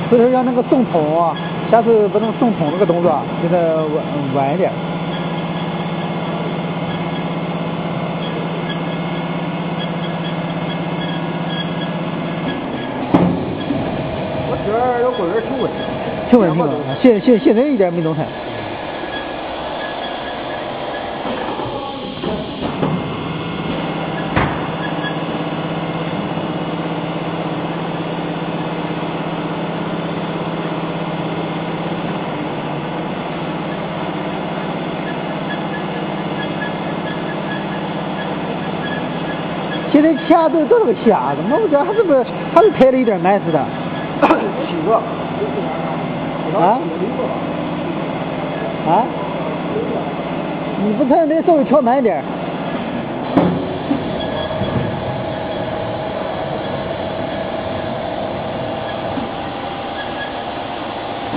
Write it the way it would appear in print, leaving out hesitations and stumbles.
所以说要那个送桶啊，下次不能送桶那个动作，就得晚一点。 我这儿有棍儿挺稳， 挺稳定的，现在一点没动弹。现在卡都是个瞎子，我觉得还是拍了一点慢似的。 7个。 啊？你不才得稍微调慢一点。